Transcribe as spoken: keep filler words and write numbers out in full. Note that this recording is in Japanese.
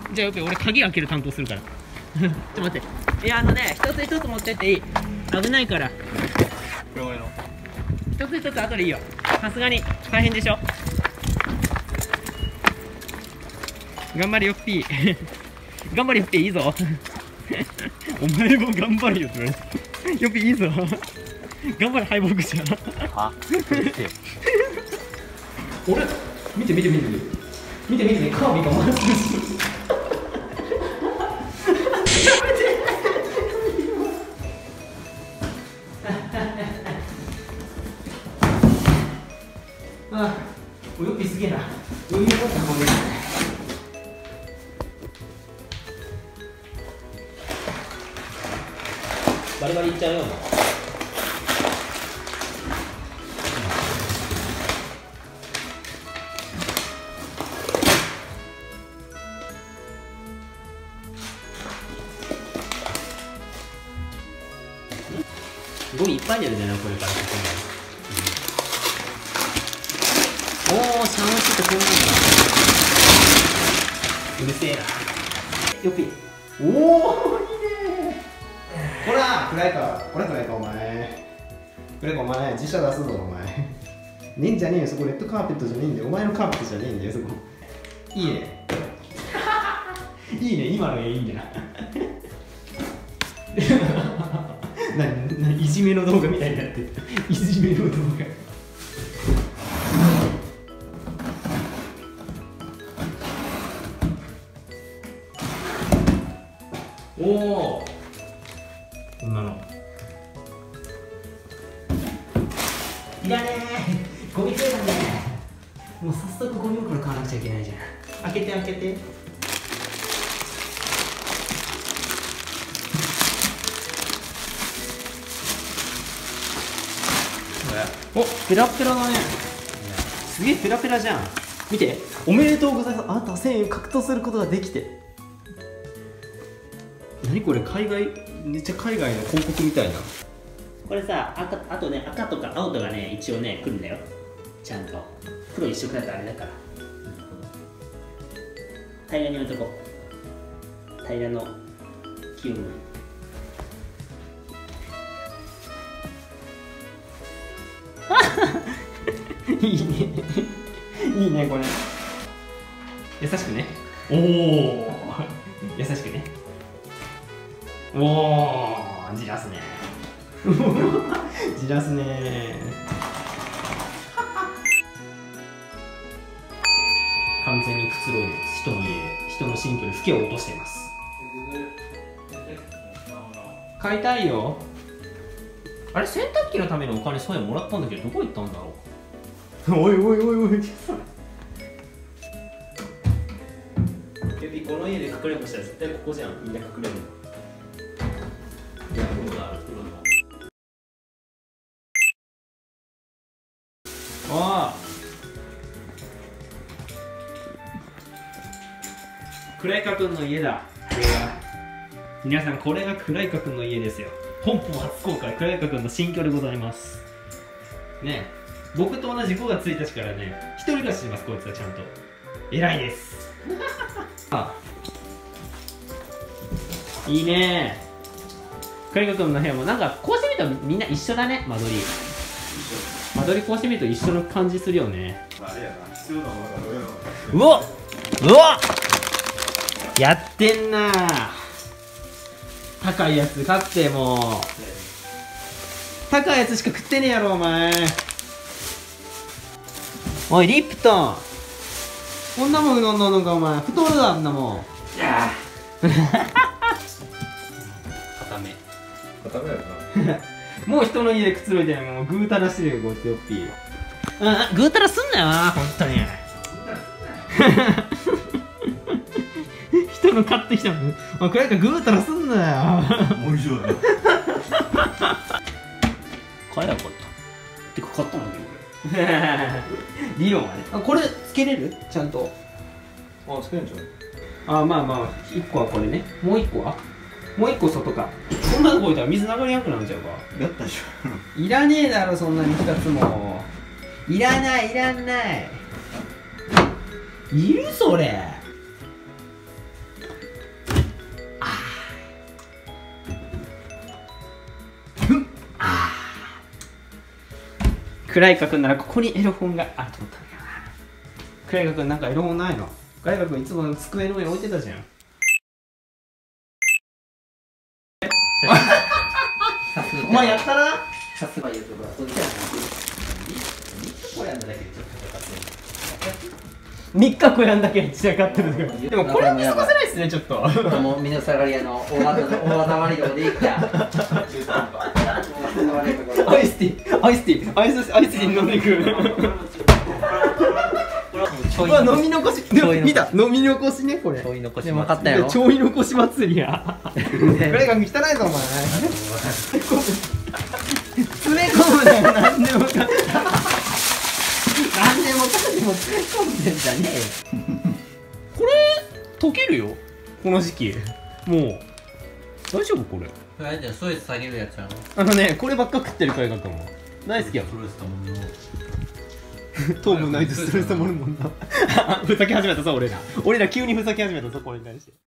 じゃあよっぴ俺鍵開ける担当するからちょっと待って。いやあのね一つ一つ持ってっていい。危ないから。一つ一つ後でいいよ。さすがに大変でしょ。頑張れよっぴー頑張れよっぴーいいぞお前も頑張れよって言われてよっぴーいいぞ頑張れ敗北者あ俺見て見て見て見て見て見て見てカービィが回ってるしああ、よっぴーすげえな。余裕だったもんね。バリバリいっちゃうよ。ゴミいっぱい出るじゃないこれから。おお、シャンシってこうなんだ。うるせえな。よっぴ。おお、いいね。ほら、暗いか、これ暗いか、お前。暗いか、お前、自社出すぞ、お前。ねえんじゃねえよ、そこレッドカーペットじゃねえんだよ。お前のカーペットじゃねえんだよ、そこ。いいね。いいね、今の絵いいんだな。な、な、いじめの動画みたいになってる。いじめの動画。おお、こんなのいらねえ。ゴミ増えたね。もう早速ゴミ袋買わなくちゃいけないじゃん。開けて開けて。お、ペラペラだね。すげえペラペラじゃん。見て、おめでとうございます。あなたはせんえん獲得することができて。何これ、海外、めっちゃ海外の広告みたいな。これさ、赤、あとね、赤とか青とかね、一応ね、来るんだよ。ちゃんと。黒一色だとあれだから。平らに置いとこう。平らの気温。いいね。いいね、これ。優しくね。おお。優しくね。おお、じらすね。じらすね。完全にくつろいで人の家で人の新居でフケを落としています。買いたいよ。あれ、洗濯機のためのお金そういうのもらったんだけど、どこ行ったんだろう。おいおいおいおい。エビ、この家で隠れんぼしたら絶対ここじゃん。みんな隠れるの。いや、どうだ、ああ、クライカ君の家だ。これが皆さん、これがクライカ君の家ですよ。本邦初公開、クライカ君の新居でございます。ねえ、僕と同じごがついたちからね、一人暮らしします、こいつはちゃんと。偉いです。あ、いいね。クライカ君の部屋もなんかこうしてみるとみんな一緒だね。間取り間取りこうしてみると一緒の感じするよね。うわっうわっ、やってんな。高いやつ買って、もう高いやつしか食ってねえやろお前。おいリプトン、こんなもん飲んだのかお前。太るだあんなもん。固め固めやな。もう人の家でくつろいでもうぐうたらしてるよ、こうやってよっぴー。あ、ぐうたらすんなよな、ほんとに。人の買ってきたもん。あ、これかぐうたらすんなよ。おいしそうだよ。買えなかった。てか買ったんだけどこれ。理論はね。あ、これつけれる？ちゃんと。あ、つけるんじゃん。あ、まあまあ、いっこはこれね。もういっこはもういっこ外か。こんなとこ置いたら水流れなくなっちゃうか。やったでしょ。いらねえだろ、そんなにふたつも。いらない、いらない。いるそれ。 倉井くんならここにエロ本があると思ったんだよな。倉井くんなんかエロ本ないの？倉井くんいつも机の上に置いてたじゃん。お前やったな。さすが言うところ、そっちはみっかこやんだけ散らかってる。でもこれは見過ごせないっすね、ちょっと。もう身の下がり屋の大技割りとこでいいか。アイスティー、アイスティー、アイス、アイスティー飲んでいく。うわ、飲み残し、でも見た、飲み残しね、これ。ちょい残し。分かったよ。ちょい残し祭りや。これが汚いぞ、お前。詰め込むなよ、なんでもか。なんでもかんでも詰め込んでんじゃねえよ。これ溶けるよ、この時期。もう大丈夫？これあれじゃストレス下げるやつやろ。あのね、こればっか食ってるからかと思う。大好きやろ。ストレスたもんの糖分ないとストレスたまるもんな。ふざけ始めたぞ俺ら。俺ら急にふざけ始めたぞこれに対して。